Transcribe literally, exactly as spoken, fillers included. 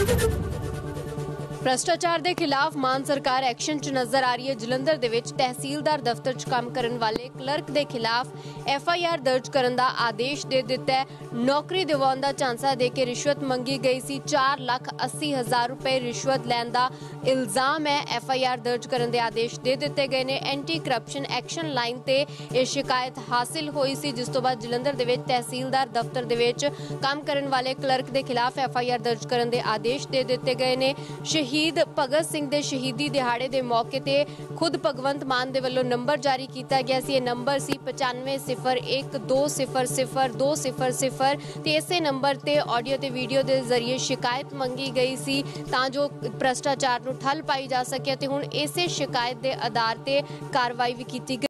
भ्रष्टाचार के खिलाफ मान सरकार एक्शन च नजर आ रही है। जलंधर दे विच तहसीलदार दफ्तर च काम करने वाले क्लर्क के खिलाफ एफ आई आर दर्ज करने का आदेश दे दिता है। नौकरी दिवाउण दा झांसा दे के रिश्वत मंगी गई सी। चार लाख अस्सी हजार रुपए रिश्वत लैण दा इल्जाम है। एफ आई आर दर्ज करने के आदेश दे दिते गए ने। एंटी करप्शन एक्शन लाइन ते यह शिकायत हासिल हुई सी, जिस तो बाद जलंधर दे विच तहसीलदार दफ्तर दे विच काम करने वाले क्लर्क के खिलाफ एफ आई आर दर्ज करने के आदेश दे दिते गए ने। शहीद भगत सिंह दे शहीदी दिहाड़े दे मौके ते खुद भगवंत मान दे वल्लों नंबर जारी किया गया सी। नंबर सी पचानवे सिफर एक दो सिफर सिफर दो सिफर सिफर ते इसे नंबर ते ऑडियो ते वीडियो के जरिए शिकायत मंगी गई सी तां जो भ्रष्टाचार नूं ठल पाई जा सके ते हुण इसे शिकायत के आधार ते कार्रवाई भी की गई।